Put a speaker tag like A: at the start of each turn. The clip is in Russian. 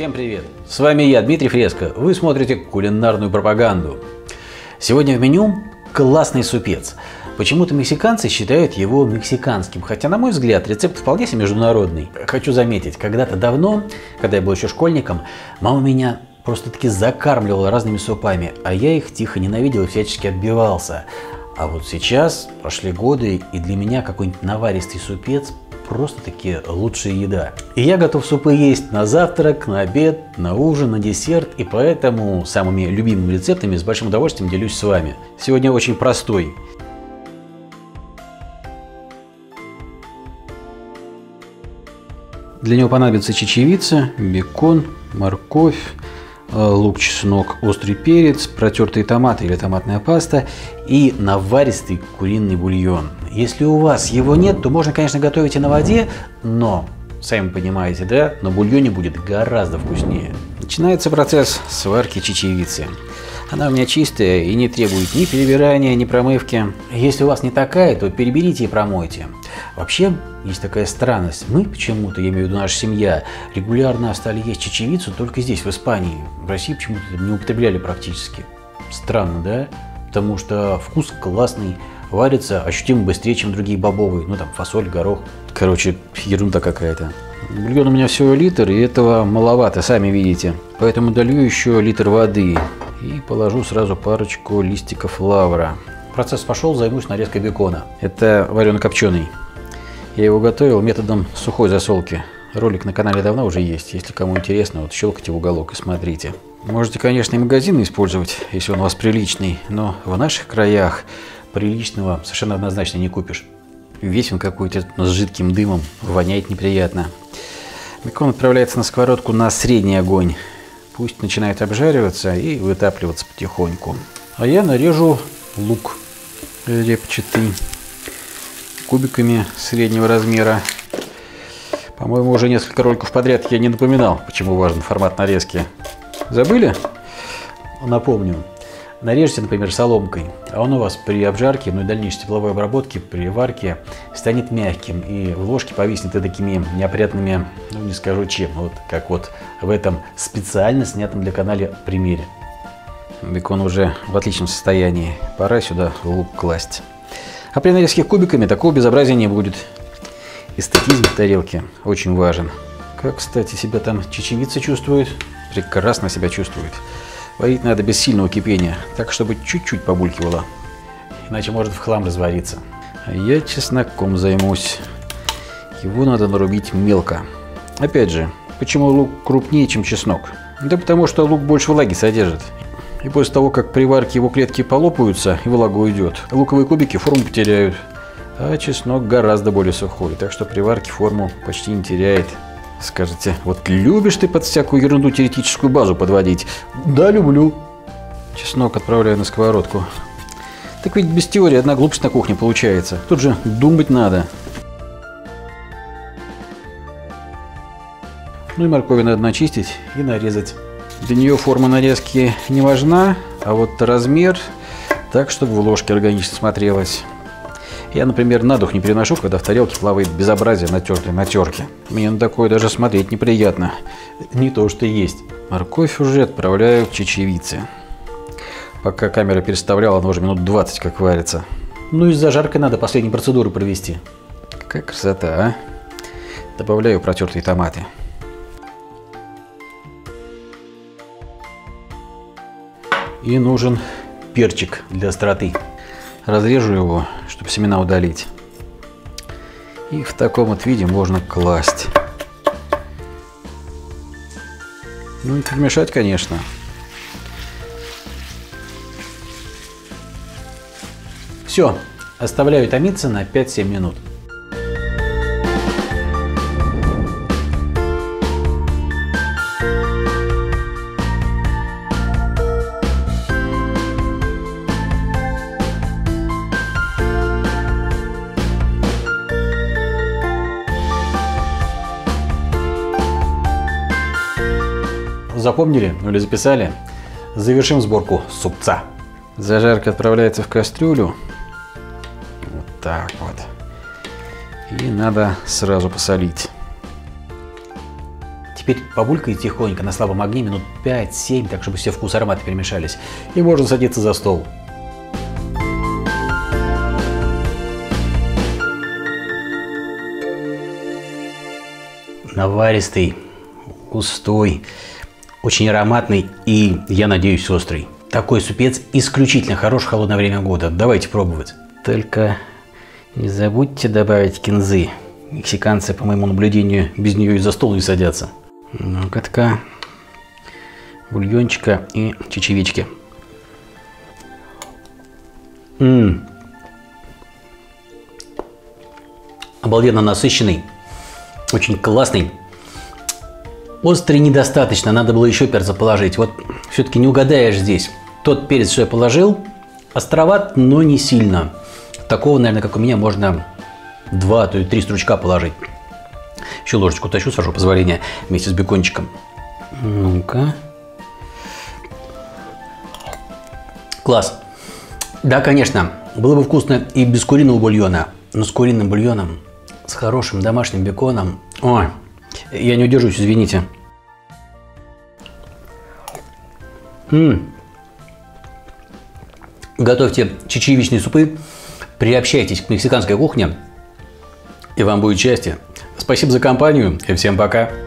A: Всем привет! С вами я, Дмитрий Фреско. Вы смотрите кулинарную пропаганду. Сегодня в меню классный супец. Почему-то мексиканцы считают его мексиканским, хотя, на мой взгляд, рецепт вполне себе международный. Хочу заметить, когда-то давно, когда я был еще школьником, мама меня просто-таки закармливала разными супами, а я их тихо ненавидел и всячески отбивался. А вот сейчас прошли годы, и для меня какой-нибудь наваристый супец просто-таки лучшая еда. И я готов супы есть на завтрак, на обед, на ужин, на десерт, и поэтому самыми любимыми рецептами с большим удовольствием делюсь с вами. Сегодня очень простой. Для него понадобится чечевица, бекон, морковь, лук, чеснок, острый перец, протертые томаты или томатная паста и наваристый куриный бульон. Если у вас его нет, то можно, конечно, готовить и на воде, но, сами понимаете, да, на бульоне будет гораздо вкуснее. Начинается процесс сварки чечевицы. Она у меня чистая и не требует ни перебирания, ни промывки. Если у вас не такая, то переберите и промойте. Вообще, есть такая странность. Мы почему-то, я имею в виду наша семья, регулярно стали есть чечевицу только здесь, в Испании. В России почему-то не употребляли практически. Странно, да? Потому что вкус классный, варится ощутимо быстрее, чем другие бобовые. Ну там фасоль, горох. Короче, ерунда какая-то. Бульон у меня всего литр, и этого маловато, сами видите. Поэтому долью еще литр воды и положу сразу парочку листиков лавра. Процесс пошел, займусь нарезкой бекона. Это варено-копченый. Я его готовил методом сухой засолки. Ролик на канале давно уже есть. Если кому интересно, вот щелкайте в уголок и смотрите. Можете, конечно, и магазинный использовать, если он у вас приличный, но в наших краях приличного совершенно однозначно не купишь. Весь он какой-то с жидким дымом, воняет неприятно. Бекон отправляется на сковородку на средний огонь. Пусть начинает обжариваться и вытапливаться потихоньку. А я нарежу лук репчатый кубиками среднего размера. По-моему, уже несколько роликов подряд я не напоминал, почему важен формат нарезки. Забыли? Напомню. Нарежьте, например, соломкой, а он у вас при обжарке, ну и дальнейшей тепловой обработке, при варке станет мягким и в ложке повиснет и такими неопрятными, ну не скажу чем, вот как вот в этом специально снятом для канала примере. Бекон уже в отличном состоянии, пора сюда лук класть. А при нарезке кубиками такого безобразия не будет. Эстетизм в тарелке очень важен. Как, кстати, себя там чечевица чувствует? Прекрасно себя чувствует. Варить надо без сильного кипения, так, чтобы чуть-чуть побулькивало. Иначе может в хлам развариться. А я чесноком займусь. Его надо нарубить мелко. Опять же, почему лук крупнее, чем чеснок? Да потому что лук больше влаги содержит. И после того, как при варке его клетки полопаются и влага уйдет, луковые кубики форму потеряют. А чеснок гораздо более сухой, так что при варке форму почти не теряет. Скажете, вот любишь ты под всякую ерунду теоретическую базу подводить? Да, люблю. Чеснок отправляю на сковородку. Так ведь без теории одна глупость на кухне получается. Тут же думать надо. Ну и морковь надо начистить и нарезать. Для нее форма нарезки не важна, а вот размер так, чтобы в ложке органично смотрелось. Я, например, на дух не переношу, когда в тарелке плавает безобразие натертой на терке. Мне на такое даже смотреть неприятно. Не то, что есть. Морковь уже отправляю к чечевице. Пока камера переставляла, она уже минут 20 как варится. Ну и с зажаркой надо последние процедуры провести. Какая красота, а? Добавляю протертые томаты. И нужен перчик для остроты. Разрежу его, чтобы семена удалить. И в таком вот виде можно класть. Ну и перемешать, конечно. Все, оставляю томиться на 5-7 минут. Запомнили или записали? Завершим сборку супца. Зажарка отправляется в кастрюлю. Вот так вот. И надо сразу посолить. Теперь побулькайте тихонько на слабом огне минут 5-7, так чтобы все вкусы, ароматы перемешались. И можно садиться за стол. Наваристый, густой, очень ароматный и, я надеюсь, острый. Такой супец исключительно хорош в холодное время года. Давайте пробовать. Только не забудьте добавить кинзы. Мексиканцы, по моему наблюдению, без нее и за стол не садятся. Ну-ка, бульончика и чечевички. Обалденно насыщенный, очень классный. Острый недостаточно, надо было еще перца положить. Вот все-таки не угадаешь здесь. Тот перец, что я положил, островат, но не сильно. Такого, наверное, как у меня, можно 2, то и 3 стручка положить. Еще ложечку тащу, с вашего позволения, вместе с бекончиком. Ну-ка. Класс. Да, конечно, было бы вкусно и без куриного бульона, но с куриным бульоном, с хорошим домашним беконом. Ой, я не удержусь, извините. Готовьте чечевичные супы, приобщайтесь к мексиканской кухне, и вам будет счастье. Спасибо за компанию и всем пока.